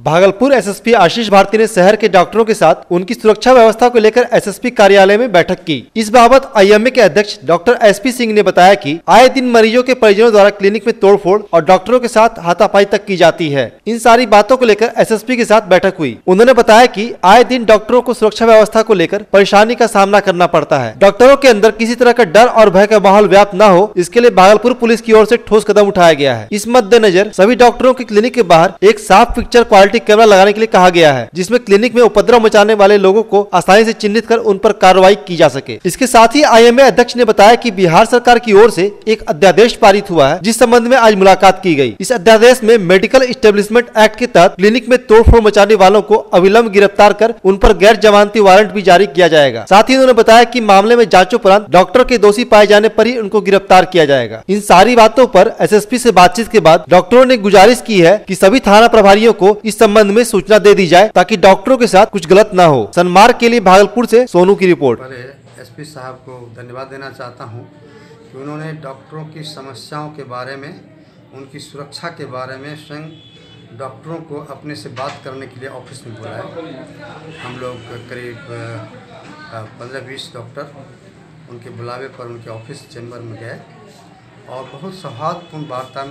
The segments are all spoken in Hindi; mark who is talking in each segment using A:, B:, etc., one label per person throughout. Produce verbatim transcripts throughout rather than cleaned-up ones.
A: भागलपुर एसएसपी आशीष भारती ने शहर के डॉक्टरों के साथ उनकी सुरक्षा व्यवस्था को लेकर एसएसपी कार्यालय में बैठक की। इस बाबत आईएमए के अध्यक्ष डॉक्टर एसपी सिंह ने बताया कि आए दिन मरीजों के परिजनों द्वारा क्लिनिक में तोड़फोड़ और डॉक्टरों के साथ हाथापाई तक की जाती है। इन सारी बातों को लेकर एसएसपी के साथ बैठक हुई। उन्होंने बताया कि आए दिन डॉक्टरों को सुरक्षा व्यवस्था को लेकर परेशानी का सामना करना पड़ता है। डॉक्टरों के अंदर किसी तरह का डर और भय का माहौल व्याप्त न हो, इसके लिए भागलपुर पुलिस की ओर से ठोस कदम उठाया गया है। इस मद्देनजर सभी डॉक्टरों की क्लिनिक के बाहर एक साफ पिक्चर क्वालिटी कैमरा लगाने के लिए कहा गया है, जिसमें क्लिनिक में उपद्रव मचाने वाले लोगों को आसानी से चिन्हित कर उन पर कार्रवाई की जा सके। इसके साथ ही आईएमए अध्यक्ष ने बताया कि बिहार सरकार की ओर से एक अध्यादेश पारित हुआ है, जिस संबंध में आज मुलाकात की गई। इस अध्यादेश में मेडिकल इस्टेब्लिशमेंट एक्ट के तहत क्लिनिक में तोड़फोड़ मचाने वालों को अविलंब गिरफ्तार कर उन पर गैर जमानती वारंट भी जारी किया जाएगा। साथ ही उन्होंने बताया कि मामले में जांच उपरांत डॉक्टर के दोषी पाए जाने पर ही उनको गिरफ्तार किया जाएगा। इन सारी बातों पर एसएसपी से बातचीत के बाद डॉक्टरों ने गुजारिश की है कि सभी थाना प्रभारियों को इस संबंध में सूचना दे दी जाए, ताकि डॉक्टरों के साथ कुछ गलत ना हो। सनमार्ग के लिए भागलपुर से सोनू की रिपोर्ट।
B: पहले एसपी साहब को धन्यवाद देना चाहता हूं कि उन्होंने डॉक्टरों की समस्याओं के बारे में, उनकी सुरक्षा के बारे में स्वयं डॉक्टरों को अपने से बात करने के लिए ऑफिस में बुलाया। हम लोग करीब पंद्रह बीस डॉक्टर उनके बुलावे पर उनके ऑफिस चैम्बर में गए और बहुत सौहार्दपूर्ण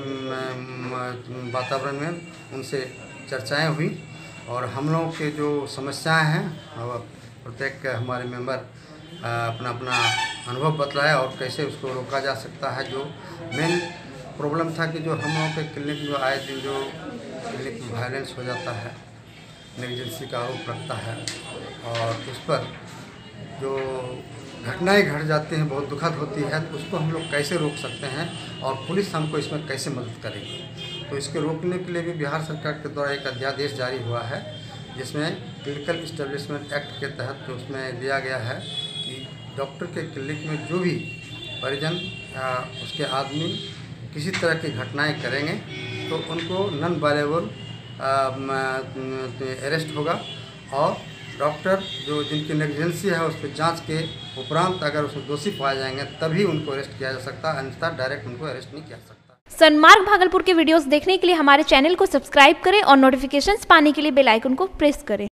B: वातावरण में उनसे चर्चाएं हुई और हम लोगों के जो समस्याएं हैं प्रत्येक हमारे मेंबर अपना अपना अनुभव बतलाया और कैसे उसको रोका जा सकता है। जो मेन प्रॉब्लम था कि जो हम लोगों के क्लिनिक में आए दिन जो क्लिनिक में वायलेंस हो जाता है, नेग्लिजेंसी का आरोप रखता है और उस पर जो घटनाएं घट जाती हैं बहुत दुखद होती है, तो उसको हम लोग कैसे रोक सकते हैं और पुलिस हमको इसमें कैसे मदद करेगी। तो इसके रोकने के लिए भी बिहार सरकार के द्वारा एक अध्यादेश जारी हुआ है, जिसमें क्लिनिकल इस्टेब्लिशमेंट एक्ट के तहत जो उसमें दिया गया है कि डॉक्टर के क्लिनिक में जो भी परिजन या उसके आदमी किसी तरह की घटनाएं करेंगे तो उनको नॉन वायलेबल अरेस्ट होगा और डॉक्टर जो जिनकी नेग्लिजेंसी है उस पर जांच के उपरांत अगर उसमें दोषी पाए जाएंगे तभी उनको अरेस्ट किया जा सकता है, अन्यथा डायरेक्ट उनको अरेस्ट नहीं किया जा सकता।
C: सनमार्ग भागलपुर के वीडियोस देखने के लिए हमारे चैनल को सब्सक्राइब करें और नोटिफिकेशंस पाने के लिए बेल आइकन को प्रेस करें।